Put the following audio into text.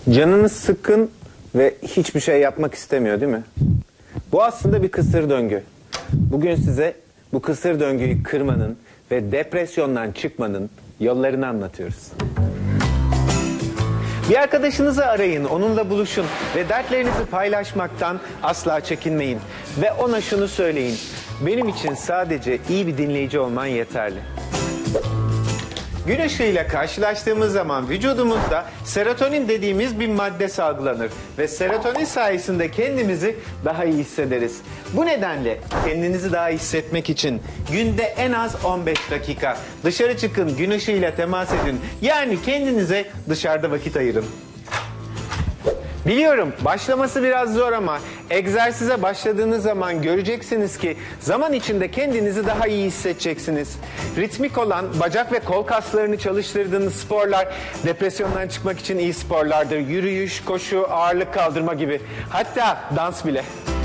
Canınız sıkkın ve hiçbir şey yapmak istemiyor değil mi? Bu aslında bir kısır döngü. Bugün size bu kısır döngüyü kırmanın ve depresyondan çıkmanın yollarını anlatıyoruz. Bir arkadaşınızı arayın, onunla buluşun ve dertlerinizi paylaşmaktan asla çekinmeyin. Ve ona şunu söyleyin, benim için sadece iyi bir dinleyici olman yeterli. Gün ışığıyla karşılaştığımız zaman vücudumuzda serotonin dediğimiz bir madde salgılanır. Ve serotonin sayesinde kendimizi daha iyi hissederiz. Bu nedenle kendinizi daha iyi hissetmek için günde en az 15 dakika dışarı çıkın, gün ışığıyla temas edin. Yani kendinize dışarıda vakit ayırın. Biliyorum başlaması biraz zor ama egzersize başladığınız zaman göreceksiniz ki zaman içinde kendinizi daha iyi hissedeceksiniz. Ritmik olan bacak ve kol kaslarını çalıştırdığınız sporlar depresyondan çıkmak için iyi sporlardır. Yürüyüş, koşu, ağırlık kaldırma gibi. Hatta dans bile.